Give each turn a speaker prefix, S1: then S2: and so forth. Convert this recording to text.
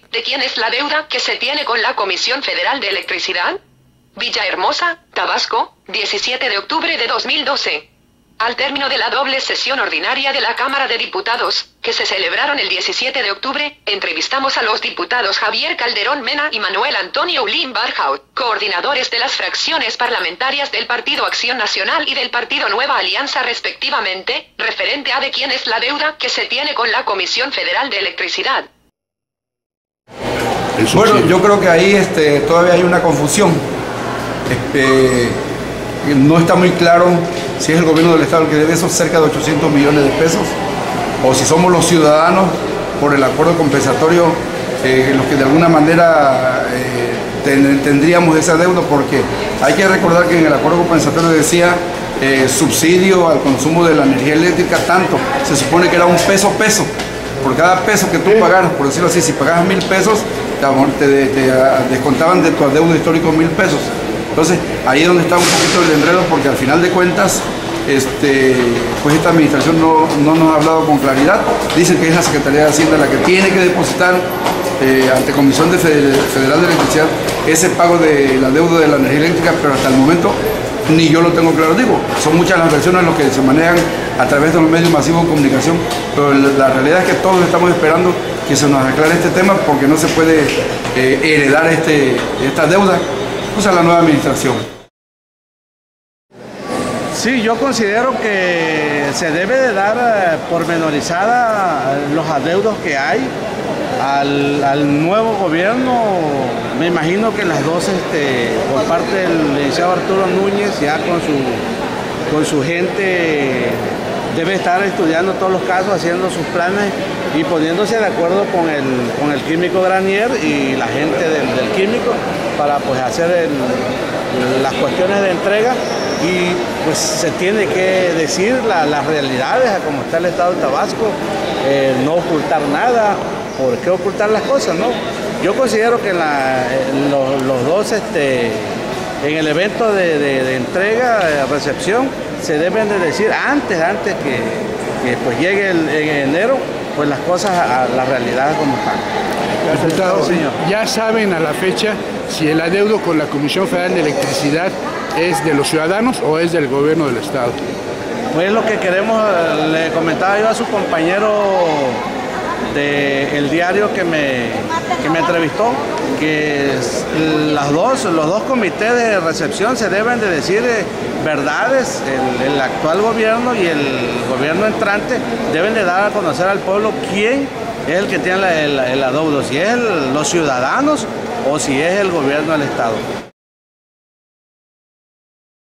S1: ¿De quién es la deuda que se tiene con la Comisión Federal de Electricidad? Villahermosa, Tabasco, 17 de octubre de 2012. Al término de la doble sesión ordinaria de la Cámara de Diputados, que se celebraron el 17 de octubre, entrevistamos a los diputados Javier Calderón Mena y Manuel Antonio Ulín Barjaut, coordinadores de las fracciones parlamentarias del Partido Acción Nacional y del Partido Nueva Alianza respectivamente, referente a de quién es la deuda que se tiene con la Comisión Federal de Electricidad.
S2: Bueno, yo creo que ahí todavía hay una confusión. No está muy claro si es el gobierno del Estado el que debe esos cerca de 800 millones de pesos o si somos los ciudadanos por el acuerdo compensatorio los que de alguna manera tendríamos esa deuda, porque hay que recordar que en el acuerdo compensatorio decía subsidio al consumo de la energía eléctrica tanto, se supone que era un peso por cada peso que tú pagaras, por decirlo así. Si pagabas 1.000 pesos te descontaban de tu adeudo histórico 1.000 pesos. Entonces, ahí es donde está un poquito el enredo, porque al final de cuentas, pues esta administración no nos ha hablado con claridad. Dicen que es la Secretaría de Hacienda la que tiene que depositar ante Comisión Federal de Electricidad ese pago de la deuda de la energía eléctrica, pero hasta el momento ni yo lo tengo claro. Digo, son muchas las versiones lo que se manejan a través de los medios masivos de comunicación, pero la realidad es que todos estamos esperando que se nos aclare este tema, porque no se puede heredar esta deuda a la nueva administración.
S3: Sí, yo considero que se debe de dar pormenorizada los adeudos que hay al nuevo gobierno. Me imagino que las dos, por parte del licenciado Arturo Núñez, ya con su gente, debe estar estudiando todos los casos, haciendo sus planes y poniéndose de acuerdo con el químico Granier y la gente del químico para pues hacer las cuestiones de entrega, y pues se tiene que decir las realidades a cómo está el estado de Tabasco, no ocultar nada. ¿Por qué ocultar las cosas, no? Yo considero que los dos en el evento de entrega, recepción, se deben de decir antes que pues llegue en enero, pues las cosas a la realidad como están.
S4: Diputado, ¿ya saben a la fecha si el adeudo con la Comisión Federal de Electricidad es de los ciudadanos o es del gobierno del Estado?
S3: Pues lo que queremos, le comentaba yo a su compañero del diario que me entrevistó, que los dos comités de recepción se deben de decir verdades. El actual gobierno y el gobierno entrante deben de dar a conocer al pueblo quién es el que tiene el adeudo, si es los ciudadanos o si es el gobierno del Estado.